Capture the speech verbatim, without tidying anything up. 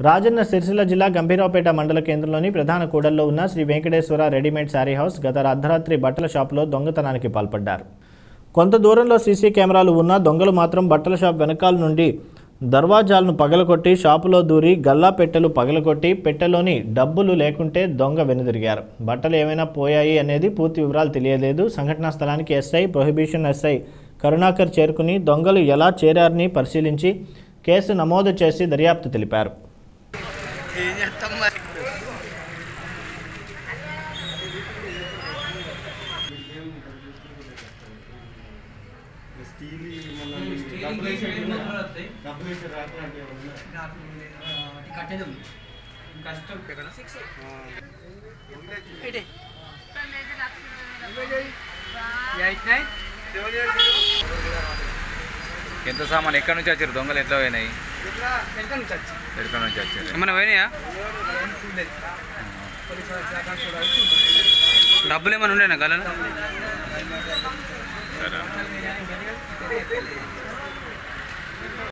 రాజన్న సిరిసిల్ల జిల్లా గంభీరావుపేట మండల కేంద్రంలోని ప్రధాన కూడల్లో ఉన్న శ్రీ వెంకటేశ్వర రెడీమేడ్ శారీ హౌస్ గత అర్ధరాత్రి బట్టల షాపులో దొంగతనానికి పాల్పడ్డారు. కొంత దూరంలో సీసీ కెమెరాలు ఉన్న దొంగలు మాత్రం బట్టల షాప్ వెనకాల నుండి దర్వాజాలను పగలగొట్టి షాపులో దూరి గల్లా పెట్టెలు పగలగొట్టి పెట్టెలోని డబ్బులు లేకుంటే దొంగ వెనుదిరిగారు. బట్టలు ఏమైనా పోయాయి అనేది పూర్తి వివరాలు తెలియలేదు. సంఘటనా స్థలానికి ఎస్ఐ ప్రొహిబిషన్ ఎస్ఐ కరుణాకర్ చేరుకుని దొంగలు ఎలా చేరారని పరిశీలించి కేసు నమోదు చేసి దర్యాప్తు తెలిపారు. ఎంత సామాన్ ఎక్కడి నుంచి వచ్చారు? దొంగలు ఎట్లా పోయినాయి? ఎక్కడి నుంచి వచ్చారు? ఏమన్నా పోయినాయా? డబ్బులు ఏమైనా ఉండేనా గల? సరే.